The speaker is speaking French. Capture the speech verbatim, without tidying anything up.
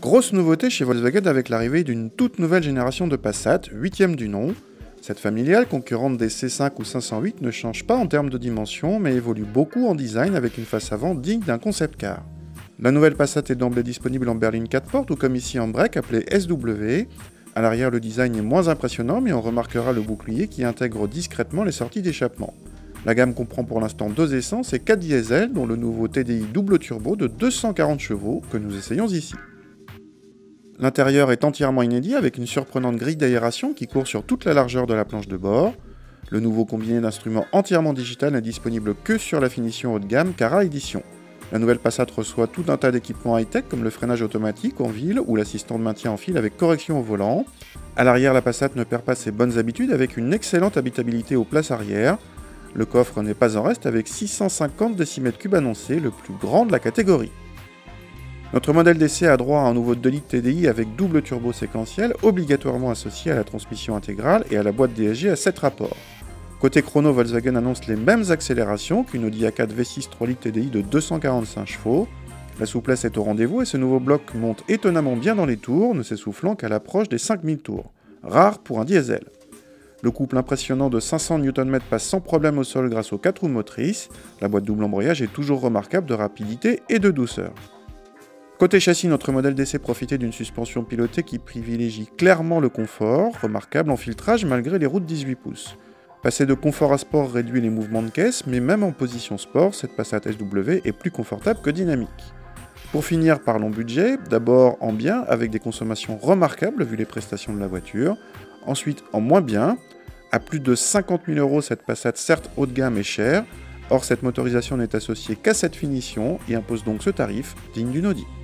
Grosse nouveauté chez Volkswagen avec l'arrivée d'une toute nouvelle génération de Passat, huitième du nom. Cette familiale, concurrente des C cinq ou cinq cent huit, ne change pas en termes de dimension, mais évolue beaucoup en design avec une face avant digne d'un concept car. La nouvelle Passat est d'emblée disponible en berline quatre portes ou comme ici en break appelé S W. À l'arrière, le design est moins impressionnant, mais on remarquera le bouclier qui intègre discrètement les sorties d'échappement. La gamme comprend pour l'instant deux essences et quatre diesels, dont le nouveau T D I double turbo de deux cent quarante chevaux que nous essayons ici. L'intérieur est entièrement inédit avec une surprenante grille d'aération qui court sur toute la largeur de la planche de bord. Le nouveau combiné d'instruments entièrement digital n'est disponible que sur la finition haut de gamme Cara Edition. La nouvelle Passat reçoit tout un tas d'équipements high-tech comme le freinage automatique en ville ou l'assistant de maintien en file avec correction au volant. À l'arrière, la Passat ne perd pas ses bonnes habitudes avec une excellente habitabilité aux places arrière. Le coffre n'est pas en reste avec six cent cinquante décimètres cubes annoncés, le plus grand de la catégorie. Notre modèle d'essai a droit à un nouveau deux litres T D I avec double turbo séquentiel, obligatoirement associé à la transmission intégrale et à la boîte D S G à sept rapports. Côté chrono, Volkswagen annonce les mêmes accélérations qu'une Audi A quatre V six trois litres T D I de deux cent quarante-cinq chevaux. La souplesse est au rendez-vous et ce nouveau bloc monte étonnamment bien dans les tours, ne s'essoufflant qu'à l'approche des cinq mille tours. Rare pour un diesel. Le couple impressionnant de cinq cents newton-mètres passe sans problème au sol grâce aux quatre roues motrices. La boîte double embrayage est toujours remarquable de rapidité et de douceur. Côté châssis, notre modèle d'essai profitait d'une suspension pilotée qui privilégie clairement le confort, remarquable en filtrage malgré les roues de dix-huit pouces. Passer de confort à sport réduit les mouvements de caisse, mais même en position sport, cette Passat S W est plus confortable que dynamique. Pour finir, parlons budget, d'abord en bien, avec des consommations remarquables vu les prestations de la voiture, ensuite en moins bien, à plus de cinquante mille euros cette Passat certes haut de gamme est chère, or cette motorisation n'est associée qu'à cette finition et impose donc ce tarif digne d'une Audi.